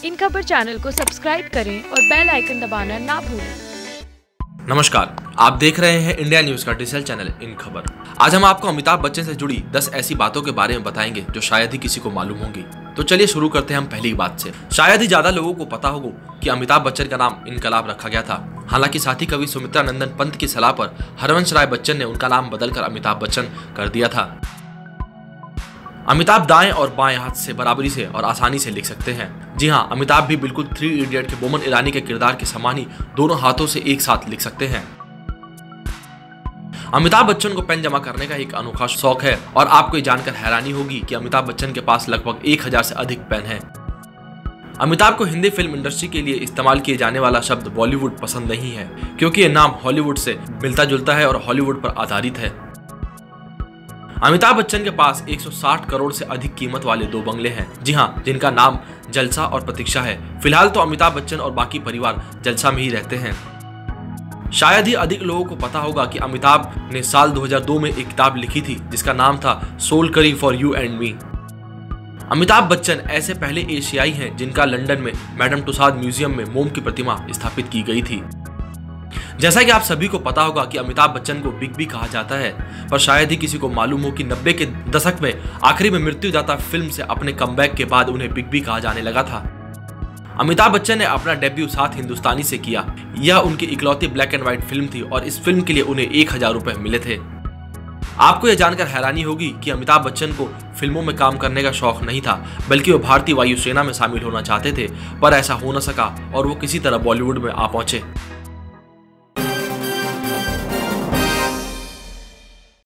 इन खबर चैनल को सब्सक्राइब करें और बेल आइकन दबाना ना भूलें। नमस्कार, आप देख रहे हैं इंडिया न्यूज का डिजिटल चैनल इन खबर। आज हम आपको अमिताभ बच्चन से जुड़ी 10 ऐसी बातों के बारे में बताएंगे जो शायद ही किसी को मालूम होंगी। तो चलिए शुरू करते हैं हम पहली बात से। शायद ही ज्यादा लोगों को पता होगा कि अमिताभ बच्चन का नाम इनकलाब रखा गया था। हालांकि साथी कवि सुमित्रा नंदन पंत की सलाह पर हरवंश राय बच्चन ने उनका नाम बदलकर अमिताभ बच्चन कर दिया था। अमिताभ दाएं और बाएं हाथ से बराबरी से और आसानी से लिख सकते हैं। जी हाँ, अमिताभ भी बिल्कुल 3 इडियट के बोमन ईरानी के किरदार के समान ही दोनों हाथों से एक साथ लिख सकते हैं। अमिताभ बच्चन को पेन जमा करने का एक अनोखा शौक है और आपको ये जानकर हैरानी होगी कि अमिताभ बच्चन के पास लगभग 1000 से अधिक पेन हैं। अमिताभ को हिंदी फिल्म इंडस्ट्री के लिए इस्तेमाल किए जाने वाला शब्द बॉलीवुड पसंद नहीं है, क्योंकि ये नाम हॉलीवुड से मिलता जुलता है और हॉलीवुड पर आधारित है। अमिताभ बच्चन के पास 160 करोड़ से अधिक कीमत वाले 2 बंगले हैं। जी हाँ, जिनका नाम जलसा और प्रतीक्षा है। फिलहाल तो अमिताभ बच्चन और बाकी परिवार जलसा में ही रहते हैं। शायद ही अधिक लोगों को पता होगा कि अमिताभ ने साल 2002 में एक किताब लिखी थी जिसका नाम था soul curry for you and me. Amitabh Bachchan ऐसे पहले एशियाई हैं जिनका लंदन में मैडम तुसाद म्यूजियम में मोम की प्रतिमा स्थापित की गई थी। जैसा कि आप सभी को पता होगा कि अमिताभ बच्चन को बिग बी कहा जाता है, पर शायद ही किसी को मालूम हो कि 90 के दशक में आखिरी में मृत्युदाता फिल्म से अपने कमबैक के बाद उन्हें बिग बी कहा जाने लगा था। अमिताभ बच्चन ने अपना डेब्यू 7 हिंदुस्तानी से किया। यह उनकी इकलौती ब्लैक एंड व्हाइट फिल्म थी और इस फिल्म के लिए उन्हें 1000 रुपए मिले थे। आपको यह जानकर हैरानी होगी कि अमिताभ बच्चन को फिल्मों में काम करने का शौक नहीं था, बल्कि वो भारतीय वायुसेना में शामिल होना चाहते थे, पर ऐसा हो न सका और वो किसी तरह बॉलीवुड में आ पहुंचे।